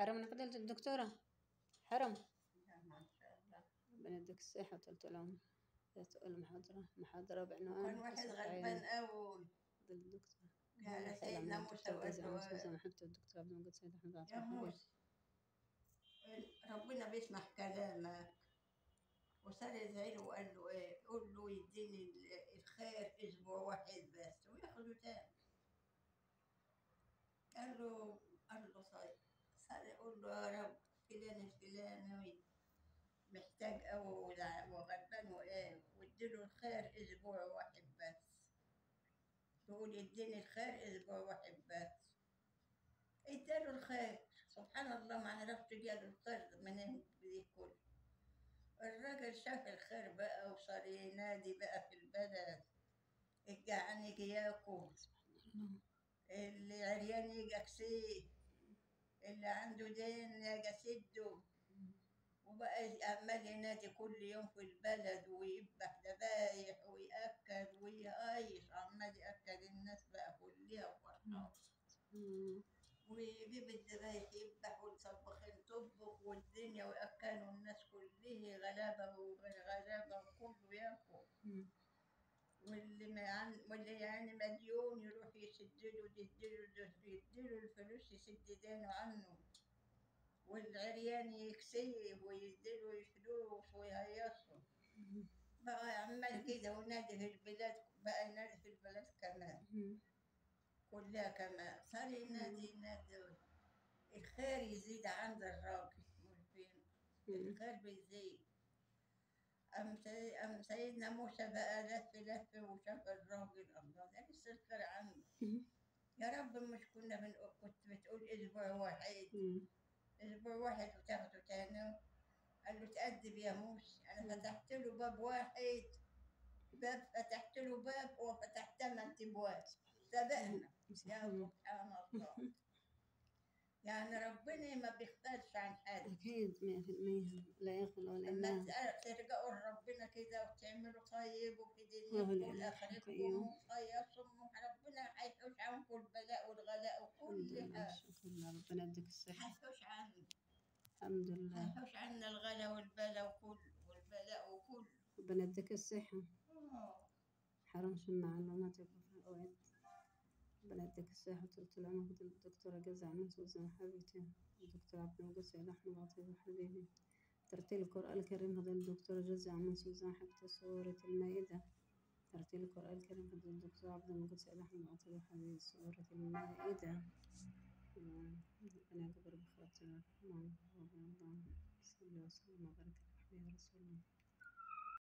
حرم من فضيلة الدكتورة. حرم. ما شاء الله. ربنا يديك الصحة وطولة العمر. سؤال محاضرة بعنوان كان واحد قصة غلبان عين أوي فضيلة الدكتور. على سأل عن سيدنا موسى الدكتور وقال جزء عن له سوزان حبيبته الدكتور عبد المجيد سيد أحمد عاطف يا الحبيب. موسى ربنا بيسمع كلامك، وصار يدعي له وقال له ايه، قول له يديني الخير اسبوع واحد بس وياخده تاني. قال له طيب. صار يقول له يا رب فلان الفلاني محتاج أوي وغلبان وإيه، واديله الخير أسبوع واحد بس. تقول يديني الخير أسبوع واحد بس. اداله الخير. سبحان الله ما عرفت جاله الخير منين دي كله. الراجل شاف الخير بقى وصار ينادي بقى في البلد، الجعان يجي ياكل، اللي عريان يجي اكسيه، اللي عنده دين يجي اسده. وبقى عمال ينادي كل يوم في البلد ويذبح ذبايح ويأكل ويعيش، عمال يأكل الناس بقى كلها وفرحان. ويجيب الذبايح يذبح والطباخين تطبخ والدنيا ويأكلوا الناس كلها غلابة وغير غلابة وكله ياكل. واللي يعني مديون يروح يديله الفلوس يسد دينه عنه، والعريان يكسيه ويديله الفلوس ويهيصه. بقى عمال كده ونادي في البلاد، بقى ينادي في البلاد كمان كلها كمان. صار ينادي الخير يزيد عند الراجل مرفين، الخير بيزيد. أم سيدنا موسى بقى لف وشاف الراجل، الله ده لسه الخير عنده. يا رب مش كنت بتقول أسبوع واحد، أسبوع واحد وتاخده تاني. قال له تأدب يا موسى، أنا فتحت له باب واحد، فتحت له باب وفتحت 8 أبواب سبقنا. يا سبحان الله. يعني ربنا ما بيختارش عن حد. أكيد 100% لا يغفل ولا لما ينام. ترجعوا لربنا كده وتعملوا طيب وفي وهو دنياكم العلي والآخرتكم القيوم. وخيركم، ربنا هيحوش عنكم البلاء والغلاء الحمد وكل لله حاجة. الشكر لله ربنا يديك الصحة. هيحوش عنا، الحمد لله هيحوش عنا الغلا والبلاء وكله والبلاء وكله. ربنا يديك الصحة. حرمش المعلومات يبقى في الأوقات. ربنا يديك الصحة وطولة العمر. فضيلة الدكتورة جزع من سوزان حبيبتي الدكتور عبد المجيد سيد أحمد عاطف حبيبي. ترتيل القرآن الكريم فضيلة الدكتورة جزع من سوزان حبيبتي سورة المائدة. ترتيل القرآن الكريم فضيلة الدكتور عبد المجيد سيد أحمد عاطف حبيبي سورة المائدة. ربنا يجبر بخاطر اللهم صل وسلم وبارك على رسول الله.